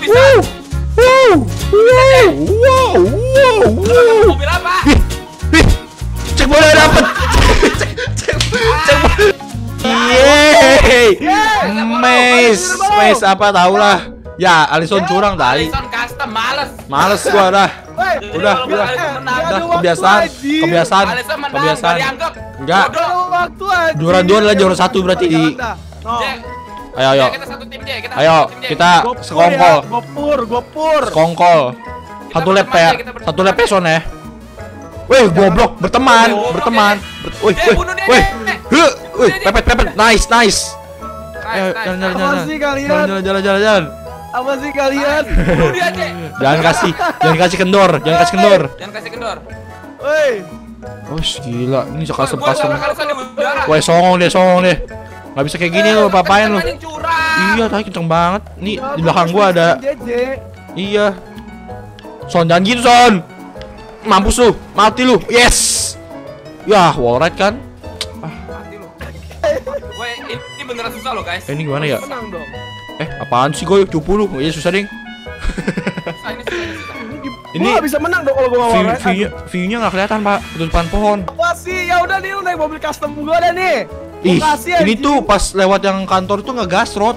bisa. Mobil apa? Cek bola dapet. Cek yeay. Mace apa tau lah. Ya, Alisson curang tadi. Alisson custom Males gua dah. Udah. Kebiasaan. Alisson menang, gak dianggap. Enggak. Juara 2 adalah juara 1 berarti di. Ayo. Kita satu tim dia. Ayo, kita sekongkol. Gopur. Sekongkol. Satu lap peson ya. Wih, goblok, berteman. Wih. Pepet. Nice. Ayo, jalan. Apa sih kalian? Jangan kasih kendor. Woi. Oh, gila. Ini custom. Woi, Woi, songong deh. Nggak bisa kayak gini lo, papain lo. Iya, Iya, tadi kenceng banget. Nih, di belakang gua ada. Iya. Son, jangan gitu, Son. Mampus lu, mati lu. Yes. Yah, wallride kan. mati lu. Woi, ini beneran susah loh, guys. Ini gimana ya? Menang dong. Apaan sih gue? Cupu lu. Iya, susah, Ding. Ini gua bisa menang dong kalau gua ngawal. View-nya nggak kelihatan, Pak. Depan pohon. Apa sih? Ya udah nih, lu naik mobil custom gua dah nih. Ih, Makasih, ini anjing. tuh pas lewat yang kantor tuh ngegas rod.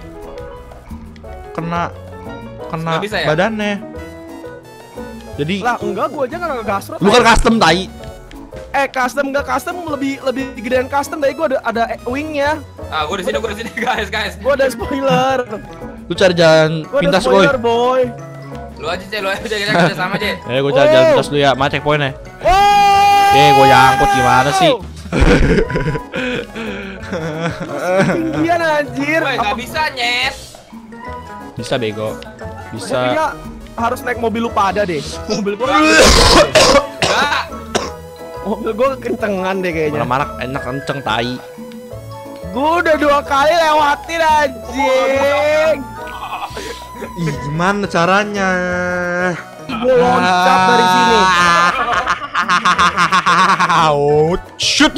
Kena Nggak bisa ya? badannya. Jadi Lah enggak, gua aja nggak gasrot. lu kan custom tai. Custom enggak custom lebih gedean custom dari gua ada wingnya. Ah, gua di sini guys. Gua ada spoiler. Lu cari jalan Gua ada pintas, spoiler, boy. boy. Lu aja kita sama aja. Gue cari jalan pintas dulu ya. Mana checkpointnya? Wow. Oke, gue nyangkut gimana sih? Ketinggian anjir. Woi, nggak bisa nyet. Bisa bego. Bisa. Kayaknya harus naik mobil lu pada deh. Mobil gua Enggak. mobil gua kencengan deh kayaknya. Mana-mana enak kenceng tai. Gua udah 2 kali lewatin anjing. Ih, gimana caranya? Gua loncat dari sini. Shoot.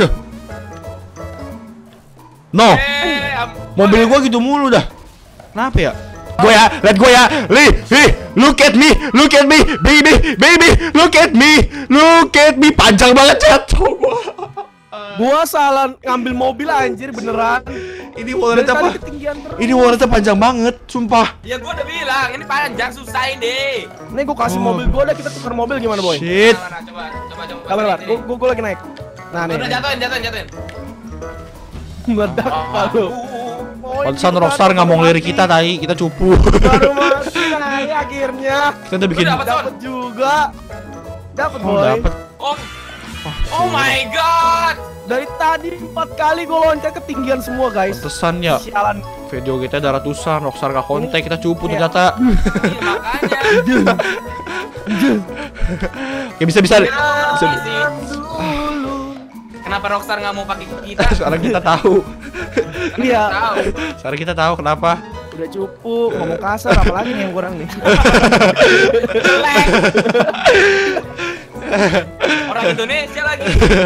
No. Mobil gua gitu mulu dah. Kenapa ya? Lihat gue ya. Look at me, baby, look at me, panjang banget jatuh gua. Gua salah ngambil mobil anjir beneran. Ini warnanya apa? Ketinggian terus. Ini warnanya panjang banget, sumpah. Ya gua udah bilang, ini panjang susah ini. Nih gua kasih mobil gua, kita tukar mobil gimana, boy? Shit. Mana, coba. Sabar, gua lagi naik. Nah, nih. Udah jatuhin. Meledak kalau. Pantesan Rockstar nggak mau ngelirik kita tadi, kita cupu. Baru mati akhirnya. Kita udah bikin. Dapat juga. Dapat, boy. Dapet. Oh my god. Dari tadi 4 kali gua loncat ketinggian semua, guys. Pantesan ya. Sialan. Video kita ada ratusan, Rockstar nggak kontak, kita cupu Iya. ternyata. Iya, makanya. Ya bisa. Kenapa Rockstar nggak mau pakai kita? Sekarang kita tahu. Iya. Tahu. Sekarang kita tahu kenapa. Udah cupu, ngomong kasar apalagi nih yang kurang nih. Jelek. Orang Indonesia lagi.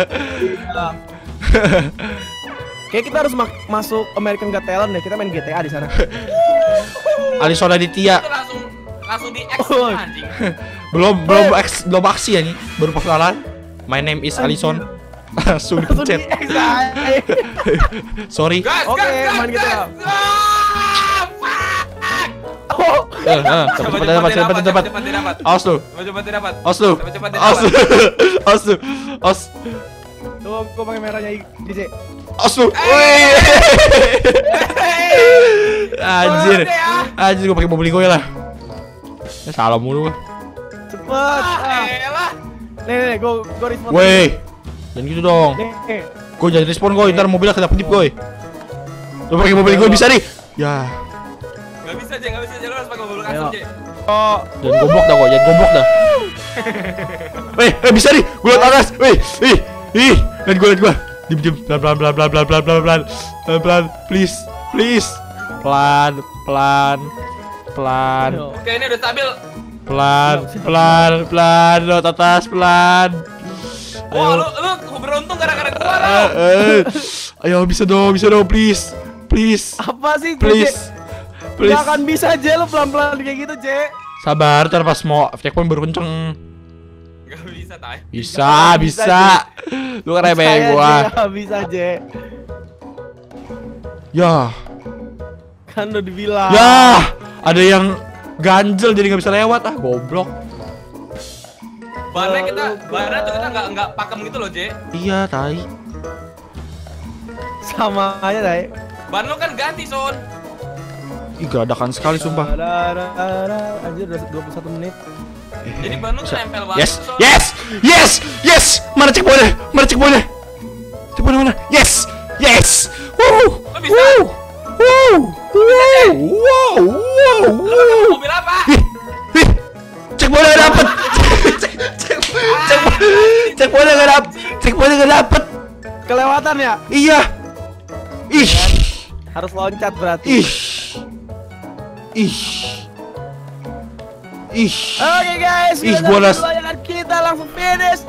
Kayak kita harus masuk American Got Talent deh, kita main GTA di sana. Alisson Aditya Itu langsung di X Oh. anjing. belum aksi ya nih, baru perkenalan. My name is Alisson. Langsung Langsung di dipencet. X aja. Sorry. Gas, Oke, main GTA. Oh, Cepet dapat. Awas lu. Cepat dapat. Awas lu. Cepat Awas lu. Awas lu. Awas. tuh gua pakai merahnya DJ. Awas lu. Wih. Anjir. Anjir gua pakai mobil gue lah. Ya salah mulu gua. Cepet. Elah. Nih, gua respon. Weh. Jangan gitu dong. Nih. Gue jadi respon gue, ntar mobilnya kedap-kedip gue. Lu pakai mobil gue bisa nih. Ya. Gak bisa aja, lu harus pakai mobil custom aja. Oh, Jangan goblok dah gue, jangan goblok dah. Weh, bisa nih. Gue liat atas. Weh, liat gue. Diem. Pelan, please. Pelan. Oke, ini udah stabil. Pelan. Liat atas, pelan. Wah, lu beruntung gara-gara gua lo. Ayo bisa dong, please. apa sih? Please. Please. Gak akan bisa J, lu pelan-pelan kayak gitu J. Sabar, ntar pas mau checkpoint baru kenceng. Gak bisa, Tay. Bisa. Lu kan remeh gua. Gak bisa J. Ya. Kan udah dibilang. Ya, ada yang ganjel jadi nggak bisa lewat goblok. Bannya tuh kita nggak pakem gitu loh, J. Iya, tai. Sama aja Tay. Ban lo kan ganti, Son. Ih, geradakan sekali sumpah. Anjir udah 21 menit. Jadi ban lo tuh nempel banget, Son. Yes. Mana checkpointnya? Checkpoint mana? Yes. Lo bisa. Wow. Mobil apa? Ih, checkpointnya dapet. Checkpointnya gak dapet. Kelewatan ya? Iya. Ih. Harus loncat berarti. Ih. Oke guys, kita langsung finish.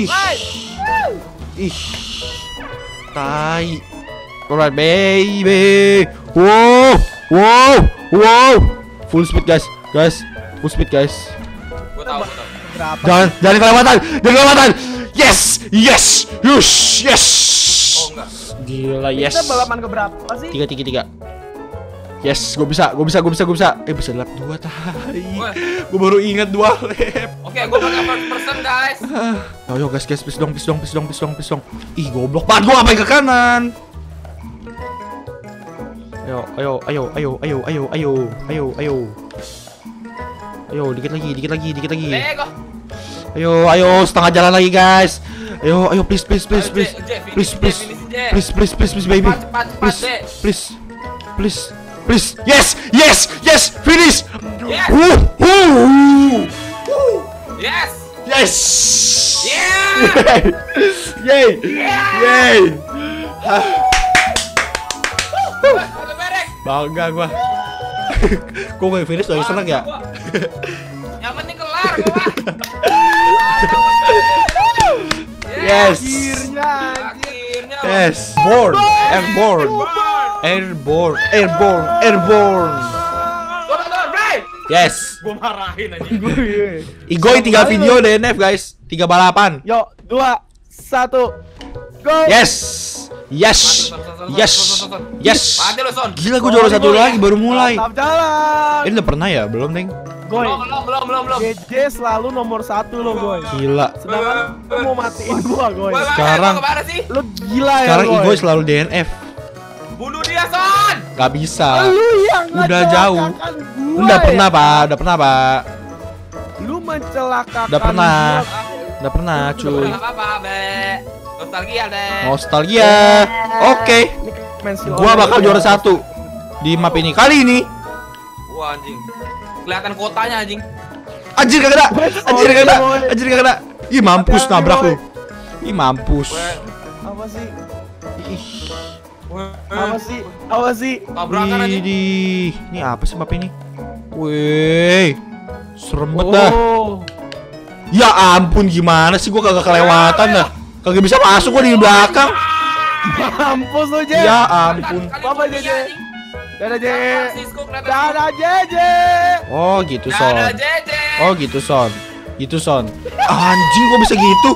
Ih. Tai. Alright, baby. Wow. Full speed, guys. Full speed, guys. Gua tahu. Jangan kelewatan. Yes. Oh, enggak. Gila, yes. Kita balapan ke berapa sih? 3. Yes, gue bisa. Bisa lap 2 tai. Gue baru ingat 2 lap. Oke, gua pakai first person, guys. Ayo guys, please dong. Ih, goblok banget gua ngapain ke kanan. Ayo, dikit lagi. Lego. Ayo, setengah jalan lagi, guys. Ayo, please, baby. Please. Yes, finish. Yes. Yes. Yes. Yeah. Yay. Bangga gua. Kok gue finish lagi seneng ya? Yang penting kelar gua. Yes. Akhirnya. Yes. Airborne. Yes. Gua marahin aja. Igoy 3 video DNF guys. 3 balapan. Yuk, 2, 1, go. Yes. Mati lo, Son. Gila gue juara 1 lagi baru mulai. Tetap jalan. Ini udah pernah ya? Belum, Neng. Goy. Belum. GJ selalu nomor 1 lo, Goy. Gila. Sedangkan lu mau matiin gua, Goy. Sekarang- kemana sih? Lu gila ya, Sekarang Goy. Igoy selalu DNF. Bunuh dia, Son. Gak bisa. Lu yang Udah jauh. mencelakakan gua, Udah ya. pernah, Pak. Lu mencelakakan Udah pernah. gua. Udah pernah, cuy. Enggak apa-apa, Be. Nostalgia deh. Nostalgia. Oke. Ini pensil Gua orang bakal ya. juara 1 di map ini. Kali ini Wah, anjing. Kelihatan kotanya, anjing. anjir kagak kena. Ih, mampus nabrak lu. Ih, mampus. Apa sih? Ih, Apa sih? Tabrakan anjing. Ini apa sih map ini? Wih. Serem banget dah. Oh. Ya ampun, gimana sih gua kagak kelewatan dah. Kagak bisa masuk gua di belakang. Mampus lu, J. Ya ampun. Apa, JJ? Dadah, J. Francisco kelihatan. Dadah, JJ. Oh, gitu, Ada Son. JJ. Oh, gitu, Son. Anjing kok bisa gitu?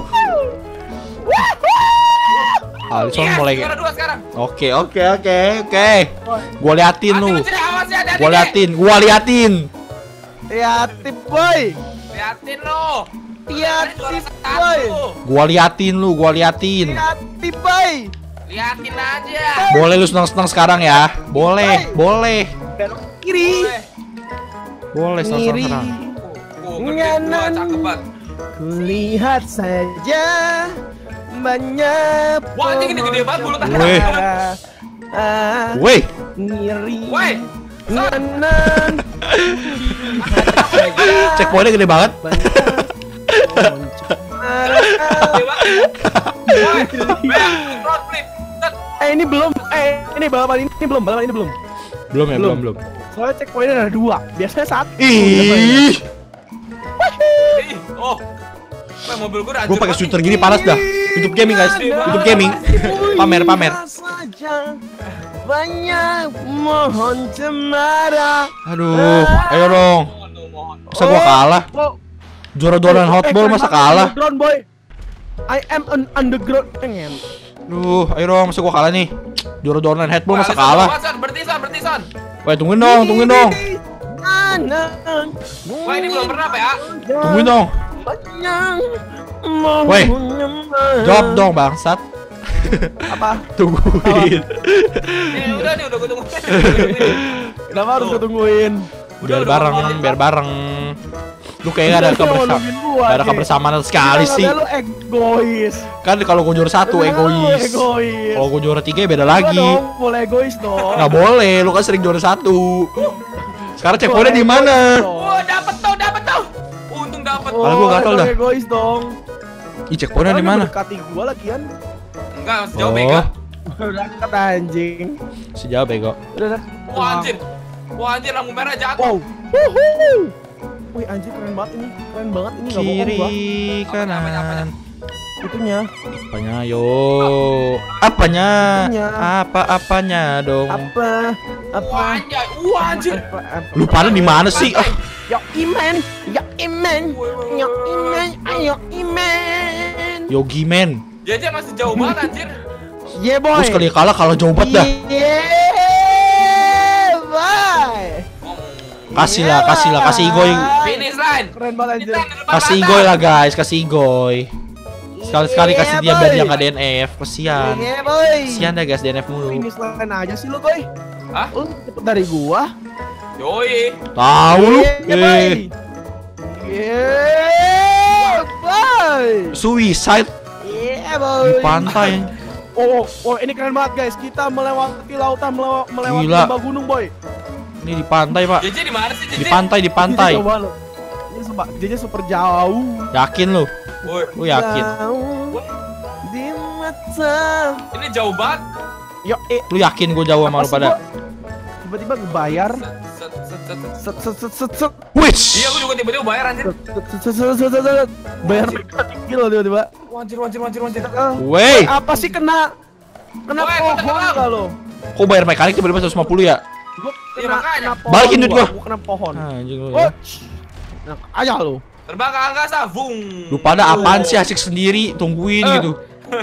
Alison Yes, mulai. juara 2 sekarang. Oke. Gua liatin lu. Hati-hati, awas ya, hati-hati, Gua liatin. Ya, tip boy. Liatin lo. Ya, Juara tip 1. boy. Gua liatin. Ya, tip boy. Liatin aja. Boleh lu senang-senang sekarang ya? Boleh. Belok kiri. Boleh senang-senang Kiri. sekarang. Gede gua cakep banget. Kulihat saja banyak. Wah, anjing ini gede banget bulu tangkis. Weh. Ah, Weh, ngiri. Woi. Nganan. checkpointnya gede banget. Gede banget. Woi, front flip. Set. Ini belum. Ini balapan ini belum. Belum. Soalnya checkpointnya ada 2. Biasanya 1. Ih, Ih, oh. Wah, mobil gua udah gua hancur pakai banget shooter nih. gini panas dah. YouTube gaming guys. YouTube gaming. Pamer. Saja banyak mohon cemara. Aduh, ayo dong. Masa gua kalah? Juara-juaraan hotball masa kalah? Underground boy. I am an underground pengen. Duh, ayo dong, masa gua kalah nih? Juara-juaraan headball masa kalah? Berhenti Son. Woi, tungguin dong. Wah, ini belum pernah apa ya? Tungguin dong. Woi, jawab dong bangsat. Apa? Tungguin. Ini udah gue tungguin. Kenapa harus ketungguin? Biar bareng. Lu kayaknya ada kebersamaan sekali sih. Lu egois. Kan kalau gua juara 1 egois. Kalau gua juara 3 beda lagi. Boleh egois dong. Nggak boleh, lu kan sering juara 1. Sekarang checkpointnya di mana? Wah, dapet tuh. Untung dapet. Malah gua gatel dah. Egois dong. Ih, checkpointnya di mana? Mendekati gua lagian. Enggak, masih jauh Bega. Udah dekat anjing. Sejauh bego. Udah. Wah, anjir lampu merah jatuh. Wow. Wih, anjir keren banget ini. Keren banget ini enggak bohong gua. Kiri, kanan. Itunya. Apanya yo? Apanya? Apa-apanya dong? Apa? Wah, anjir. Lu pada di mana sih? Ah, Ayo iman. Yogi man. Dia masih jauh banget anjir. Yeah boy. Lu sekali kalah kalau jauh banget dah. Yeah boy. Kasih igoy. Finish line. Keren banget anjir. Kasih igoy lah guys, kasih igoy. Sekali-sekali kasih dia biar dia nggak DNF. Kasihan. Yeah boy. Kasihan dah guys DNF mulu. Finish line aja sih lu boy. Hah? Lu cepet dari gua. Yoi. Tahu lu. Yeah boy. Suicide Yeah di boy. pantai. Oh, ini keren banget guys. Kita melewati lautan, melewati Gila. lembah gunung boy. Ini di pantai, Pak. JJ di mana sih JJ? Di pantai. Coba lu. Ini dia super jauh. Yakin lu? Woi, Lu yakin? Jauh di mata. ini jauh banget. Yo, Lu yakin gue jauh sama lu pada? Tiba-tiba ngebayar. Set. Set. Witch. Iya, aku juga tiba-tiba bayar anjir. Set. Bayar mekanik kilo tiba-tiba. Wah, anjir. Wey, Apa sih kena Woi, pohon tenggelam. enggak lo? kok bayar mekanik tiba-tiba 150 ya? Gua Iya, makanya. pohon. Balikin duit gua. Gua kena pohon. Anjing lu. Oh. Ya. Enak aja lu. Terbang ke angkasa, vung. Lu pada apaan sih asik sendiri tungguin gitu.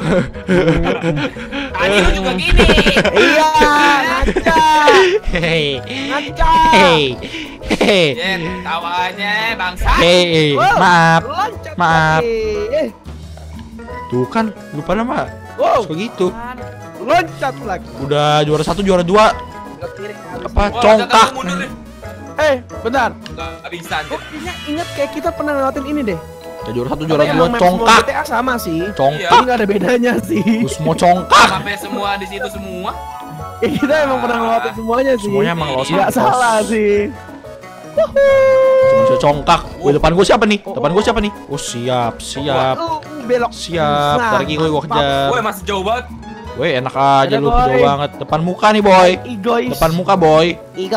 Tadi lu juga gini. Iya, ngaca. Hei. Ngaca. Hei. Tawanya bangsa. Hei. Wow, Maaf. loncat Maaf. lagi. Tuh kan lu pada mah Wow, suka gitu. loncat lagi. Udah juara 1, juara 2. Apa Wah, congkak. jatuh mundur nih. Bentar. Nggak bisa anjir. Oh, ingat kayak kita pernah ngelatin ini deh. Ya, juara 1, juara Tapi 2 emang map congkak. semua GTA sama sih. Congkak. Ini nggak ada bedanya sih. Lu semua congkak. Sampai semua di situ semua. Kita emang pernah ngelatin semuanya sih. Semuanya emang lo Nggak salah sih. Cuma bisa congkak. Wih, depan gua siapa nih? Depan gua siapa nih? Oh, siap. Belok. Siap. Ntar lagi gua kejar. Woi, masih jauh banget. Weh, enak aja Ada, lu, boy. jauh banget. Depan muka nih, boy. Igois. Depan muka, boy.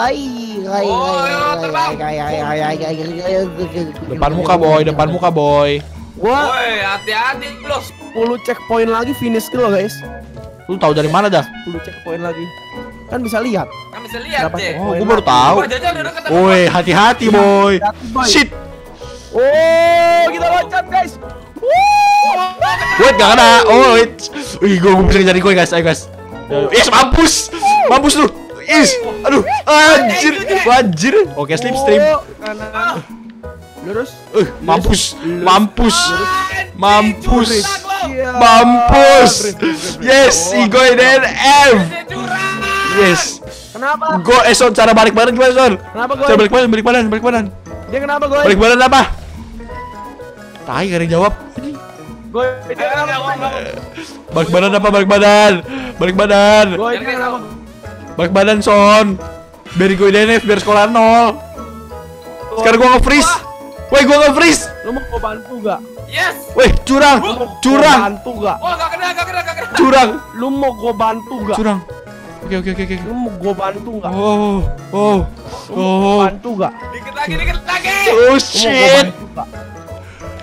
Depan muka, boy. Depan muka, boy. Gua Woi, hati-hati lu. 10 checkpoint lagi finish kill guys. Lu tahu dari mana dah? 10 checkpoint lagi. Kan bisa lihat. Kan bisa lihat Berapa deh. sih? Oh, gua baru tahu. Wah, jajan udah deket. Woi, hati-hati, boy. Hati-hati, boy. Shit. Oh, kita loncat guys. Wait, gak kena. Oh, wait. Wih, gua bisa ngejar gue, guys. Ayo, guys. Yes, mampus. Mampus lu. Is. Aduh, anjir. Anjir. Oke, slipstream. Kanan. Lurus. Mampus. Mampus. Mampus. Iya. Mampus. Yes, Igoy dan M. Yes. Kenapa? Go, Son, cara balik badan gimana, Son? Kenapa gue? Cara balik badan. Dia kenapa gue? Balik badan apa? Tai, gak ada yang jawab. Gue dia kenapa? Balik badan apa? Balik badan. Gue dia kenapa? Balik badan, Son. Biar gue DNF, biar sekolah 0. Sekarang gue nge-freeze. Woi, gue nge-freeze. Lu mau gue bantu gak? Yes. Woi, curang. Bantu gak? Wah, gak kena. Curang. Lu mau gue bantu gak? Curang. Oke. Lu mau gue bantu gak? Oh. Lu mau gue bantu gak? Dikit lagi. Oh Lu mau gue shit. bantu gak?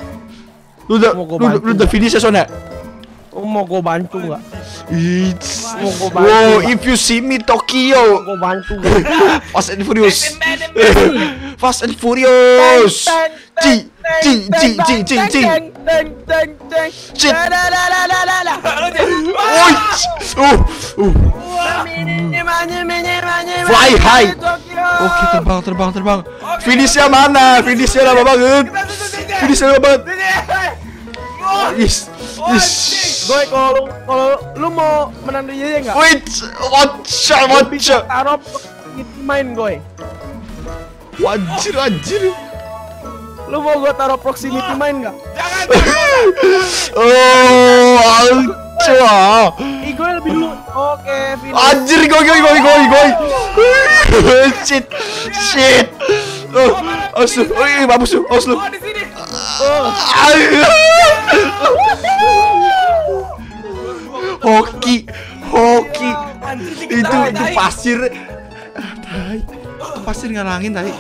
Lu udah finish ya, Son ya? Lu mau gue bantu gak? It's Mau gua Wow, bantu. if you see me Tokyo. Gua bantu. Fast and Furious. Fast and Teng, Furious. teng, Ci, teng, ci, teng, ci, ci, ci, ci. teng, teng, teng, teng. Cit. La, la, la, la, la, la, la. Oi. Uh. Fly high. Oke, terbang. Finishnya mana? Finishnya lama banget. Finishnya lama banget. Is. Gue kalau lu mau menang di Yeye enggak? Wait. Watcha. Taruh main gue. Anjir. Lu mau gue taruh proximity main enggak? Oh, anjir. Ih, gue lebih dulu. Oke, finish. Anjir, goi. Shit. Aus lu. Mampus lu. Aus lu. Di sini. Hoki. Anjir, Itu pasir. Tai. Pasir ngalangin tai.